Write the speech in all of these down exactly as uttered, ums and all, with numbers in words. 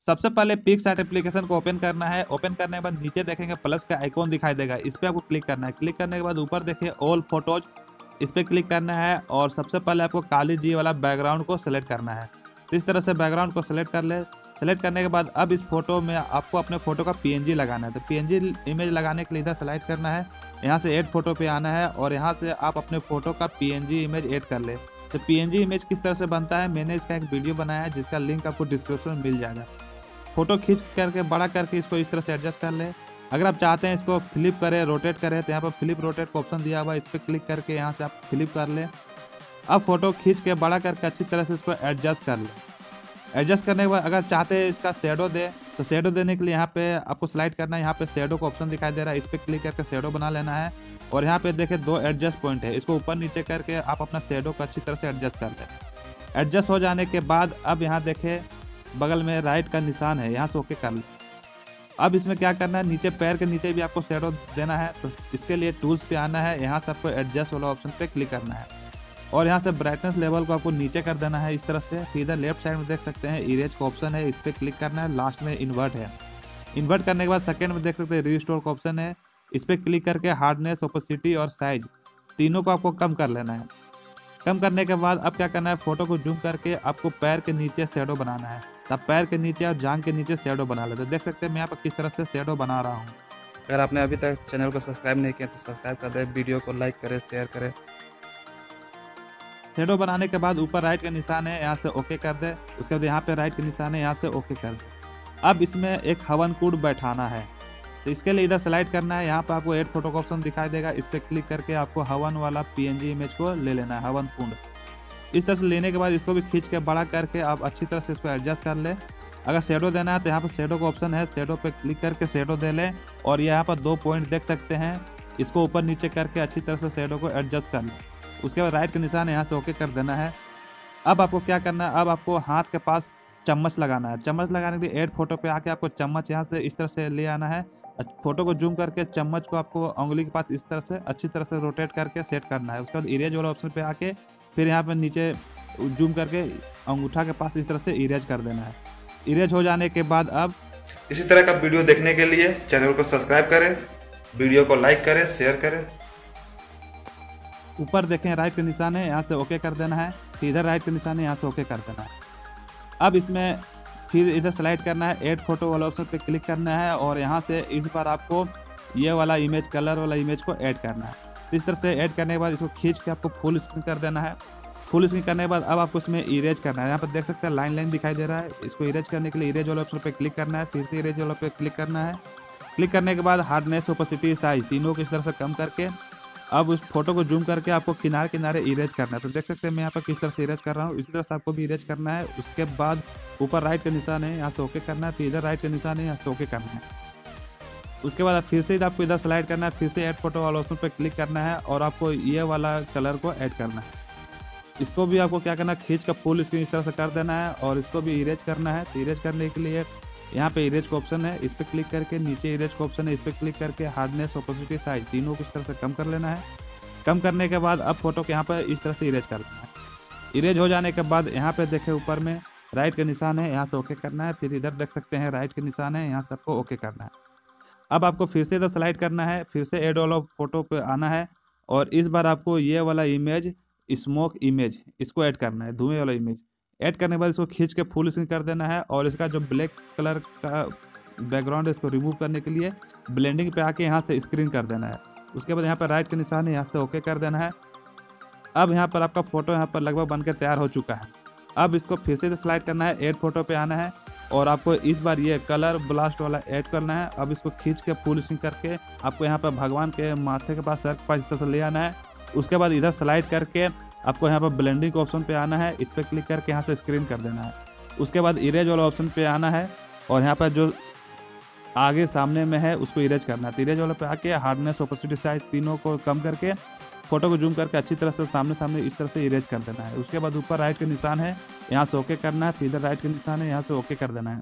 सबसे पहले PicsArt application को ओपन करना है। ओपन करने के बाद नीचे देखेंगे प्लस का आइकॉन दिखाई देगा, इस पर आपको क्लिक करना है। क्लिक करने के बाद ऊपर देखिए ऑल फोटोज, इस पर क्लिक करना है और सबसे पहले आपको काली जी वाला बैकग्राउंड को सेलेक्ट करना है। तो इस तरह से बैकग्राउंड को सेलेक्ट कर ले। सेलेक्ट करने के बाद अब इस फोटो में आपको अपने फोटो का पीएनजी लगाना है। तो पीएनजी इमेज लगाने के लिए इधर सेलेक्ट करना है, यहाँ से ऐड फोटो पे आना है और यहाँ से आप अपने फोटो का पीएनजी इमेज ऐड कर ले। तो पीएनजी इमेज किस तरह से बनता है मैंने इसका एक वीडियो बनाया है, जिसका लिंक आपको डिस्क्रिप्शन में मिल जाएगा। फोटो खींच करके बड़ा करके इसको इस तरह से एडजस्ट कर ले। अगर आप चाहते हैं इसको फ्लिप करें, रोटेट करें, तो यहाँ पर फ्लिप रोटेट का ऑप्शन दिया हुआ है, इस पर क्लिक करके यहाँ से आप फ्लिप कर ले। अब फोटो खींच के बड़ा करके अच्छी तरह से इसको एडजस्ट कर ले। एडजस्ट करने के बाद अगर चाहते हैं इसका शेडो दे, तो शेडो देने के लिए यहाँ पे आपको स्लाइड करना है। यहाँ पे शेडो का ऑप्शन दिखाई दे रहा है, इस पर क्लिक करके शेडो बना लेना है। और यहाँ पे देखिए दो एडजस्ट पॉइंट है, इसको ऊपर नीचे करके आप अपना शेडो को अच्छी तरह से एडजस्ट कर लें। एडजस्ट हो जाने के बाद अब यहाँ देखे बगल में राइट का निशान है, यहाँ से ओके कर ले। अब इसमें क्या करना है, नीचे पैर के नीचे भी आपको शेडो देना है। तो इसके लिए टूल्स पे आना है, यहाँ से आपको एडजस्ट वाला ऑप्शन पे क्लिक करना है और यहाँ से ब्राइटनेस लेवल को आपको नीचे कर देना है इस तरह से। फिर इधर लेफ्ट साइड में देख सकते हैं इरेज का ऑप्शन है, इस पर क्लिक करना है। लास्ट में इन्वर्ट है, इन्वर्ट करने के बाद सेकंड में देख सकते हैं रिस्टोर का ऑप्शन है, इस पर क्लिक करके हार्डनेस, ओपेसिटी और साइज तीनों को आपको कम कर लेना है। कम करने के बाद अब क्या करना है, फोटो को जूम करके आपको पैर के नीचे शेडो बनाना है। तब पैर के नीचे और जांघ के नीचे शेडो बना लेते। देख सकते हैं मैं यहाँ पर किस तरह से शेडो बना रहा हूँ। अगर आपने अभी तक चैनल को सब्सक्राइब नहीं किया तो सब्सक्राइब कर दें, वीडियो को लाइक करें, शेयर करें। शेडो बनाने के बाद ऊपर राइट का निशान है, यहाँ से ओके कर दे। उसके बाद यहाँ पे राइट का निशान है, यहाँ से ओके कर दे। अब इसमें एक हवन कुंड बैठाना है, तो इसके लिए इधर स्लाइड करना है। यहाँ पे आपको ऐड फोटो का ऑप्शन दिखाई देगा, इस पर क्लिक करके आपको हवन वाला पीएनजी इमेज को ले लेना है, हवन कुंड। इस तरह से लेने के बाद इसको भी खींच के बड़ा करके आप अच्छी तरह से इसको एडजस्ट कर ले। अगर शेडो देना है तो यहाँ पर शेडो का ऑप्शन है, शेडो पे क्लिक करके शेडो दे ले। और यहाँ पर दो पॉइंट देख सकते हैं, इसको ऊपर नीचे करके अच्छी तरह से शेडो को एडजस्ट कर ले। उसके बाद राइट का निशान यहाँ से ओके कर देना है। अब आपको क्या करना है, अब आपको हाथ के पास चम्मच लगाना है। चम्मच लगाने के लिए ऐड फोटो पे आके आपको चम्मच यहाँ से इस तरह से ले आना है। फोटो को जूम करके चम्मच को आपको उंगली के पास इस तरह से अच्छी तरह से रोटेट करके सेट करना है। उसके बाद इरेज वाला ऑप्शन पे आके फिर यहाँ पे नीचे जूम करके अंगूठा के पास इस तरह से इरेज कर देना है। इरेज हो जाने के बाद अब इसी तरह का वीडियो देखने के लिए चैनल को सब्सक्राइब करें, वीडियो को लाइक करें, शेयर करें। ऊपर देखें राइट का निशान है, यहाँ से ओके कर देना है। फिर इधर राइट का निशान है, यहाँ से ओके कर देना है। अब इसमें फिर इधर स्लाइड करना है, ऐड फोटो वाला ऑप्शन पे क्लिक करना है और यहाँ से इस बार आपको ये वाला इमेज, कलर वाला इमेज को ऐड करना है। इस तरह से ऐड करने के बाद इसको खींच के आपको फुल स्क्रीन कर देना है। फुल स्क्रीन करने के बाद अब आपको इसमें इरेज करना है। यहाँ पर देख सकते हैं लाइन लाइन दिखाई दे रहा है, इसको इरेज करने के लिए इरेज वाले ऑप्शन पे क्लिक करना है। फिर से इरेज वाले पे क्लिक करना है। क्लिक करने के बाद हार्डनेस, ओपेसिटी, साइज तीनों को इस तरह से कम करके अब उस फोटो को जूम करके आपको किनारे किनारे इरेज करना है। तो देख सकते हैं मैं यहाँ पर किस तरह से इरेज कर रहा हूँ, इसी तरह से आपको भी इरेज करना है। उसके बाद ऊपर राइट का निशान है, यहाँ से ओके करना है। फिर इधर राइट का निशान है, यहाँ से ओके करना है। उसके बाद फिर से आपको इधर स्लाइड करना है, फिर से ऐड फोटो वाला ऑप्शन पर क्लिक करना है और आपको ये वाला कलर को ऐड करना है। इसको भी आपको क्या करना है, खींच का फुल स्क्रीन इस तरह से कर देना है और इसको भी इरेज करना है। तो इरेज करने के लिए यहाँ पे इरेज का ऑप्शन है, इस पर क्लिक करके नीचे इरेज का ऑप्शन है, इस पर क्लिक करके हार्डनेस, ओपेसिटी, साइज तीनों को इस तरह से कम कर लेना है। कम करने के बाद अब फोटो के यहाँ पर इस तरह से इरेज कर लेना है। इरेज हो जाने के बाद यहाँ पे देखें ऊपर में राइट का निशान है, यहाँ से ओके करना है। फिर इधर देख सकते हैं राइट का निशान है, यहाँ से आपको ओके करना है। अब आपको फिर से इधर स्लाइड करना है, फिर से ऐड वाला फोटो पे आना है और इस बार आपको ये वाला इमेज, स्मोक इमेज, इसको ऐड करना है, धुएं वाला इमेज। ऐड करने के बाद इसको खींच के फुल स्क्रीन कर देना है और इसका जो ब्लैक कलर का बैकग्राउंड है इसको रिमूव करने के लिए ब्लेंडिंग पे आके यहाँ से स्क्रीन कर देना है। उसके बाद यहाँ पर राइट का निशान है, यहाँ से ओके कर देना है। अब यहाँ पर आपका फोटो यहाँ पर लगभग बनकर तैयार हो चुका है। अब इसको फिर से स्लाइड करना है, ऐड फोटो पे आना है और आपको इस बार ये कलर ब्लास्ट वाला ऐड करना है। अब इसको खींच के फुल स्क्रीन करके आपको यहाँ पर भगवान के माथे के पास, सर के पास इस तरह से ले आना है। उसके बाद इधर स्लाइड करके आपको यहाँ पर ब्लेंडिंग ऑप्शन पे आना है, इस पर क्लिक करके यहाँ से स्क्रीन कर देना है। उसके बाद इरेज वाला ऑप्शन पे आना है और यहाँ पर जो आगे सामने में है उसको इरेज करना है। इरेज वाले पे आके हार्डनेस, ओपेसिटी, साइज तीनों को कम करके फोटो को जूम करके अच्छी तरह से सामने सामने इस तरह से इरेज कर देना है। उसके बाद ऊपर राइट का निशान है, यहाँ से ओके करना है। फिर इधर राइट का निशान है, यहाँ से ओके कर देना है।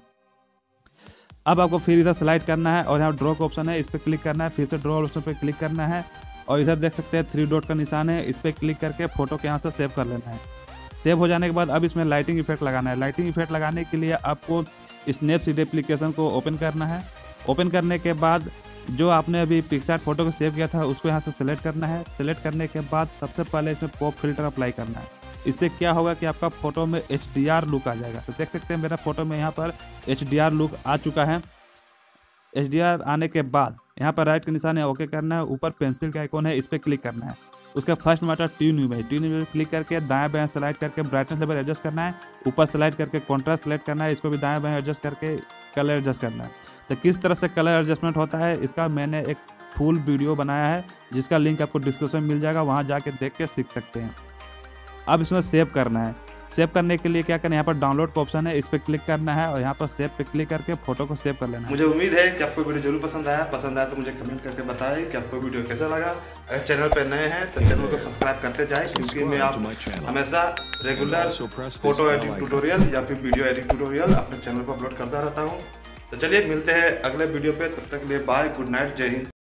अब आपको फिर इधर स्लाइड करना है और यहाँ ड्रॉ का ऑप्शन है, इस पर क्लिक करना है। फिर से ड्रॉ ऑप्शन पर क्लिक करना है और इधर देख सकते हैं थ्री डॉट का निशान है, इस पर क्लिक करके फोटो के यहाँ से सेव कर लेना है। सेव हो जाने के बाद अब इसमें लाइटिंग इफेक्ट लगाना है। लाइटिंग इफेक्ट लगाने के लिए आपको स्नैपसीड एप्लीकेशन को ओपन करना है। ओपन करने के बाद जो आपने अभी पिक्सार्ट फोटो को सेव किया था उसको यहाँ से सेलेक्ट करना है। सेलेक्ट करने के बाद सबसे पहले इसमें पॉप फिल्टर अप्लाई करना है। इससे क्या होगा कि आपका फोटो में एच डी आर लुक आ जाएगा। तो देख सकते हैं मेरा फोटो में यहाँ पर एच डी आर लुक आ चुका है। एच डी आर आने के बाद यहाँ पर राइट के निशान है ओके करना है, ऊपर पेंसिल का आइकॉन है इस पर क्लिक करना है। उसका फर्स्ट मैटर ट्यून व्यू में ट्यून व्यू में क्लिक करके दाएं बाएं स्लाइड करके ब्राइटनेस लेवल एडजस्ट करना है। ऊपर स्लाइड करके कॉन्ट्रास्ट सेलेक्ट करना है, इसको भी दाएं बाएं एडजस्ट करके कलर एडजस्ट करना है। तो किस तरह से कलर एडजस्टमेंट होता है इसका मैंने एक फुल वीडियो बनाया है जिसका लिंक आपको डिस्क्रिप्शन में मिल जाएगा, वहाँ जाके देख के सीख सकते हैं। अब इसमें सेव करना है। सेव करने के लिए क्या करना है, यहाँ पर डाउनलोड का ऑप्शन है इस पर क्लिक करना है और यहाँ पर सेव पे क्लिक करके फोटो को सेव कर लेना है। मुझे उम्मीद है कि आपको वीडियो जरूर पसंद आया। पसंद आया तो मुझे कमेंट करके बताएं कि आपको वीडियो कैसा लगा। अगर चैनल पर नए हैं तो चैनल को सब्सक्राइब करते जाएं, क्योंकि मैं आप हमेशा रेगुलर फोटो एडिटिंग ट्यूटोरियल या फिर वीडियो एडिटिंग ट्यूटोरियल अपने चैनल पर अपलोड करता रहता हूँ। तो चलिए मिलते हैं अगले वीडियो पे, तब तक के लिए बाय, गुड नाइट, जय हिंद।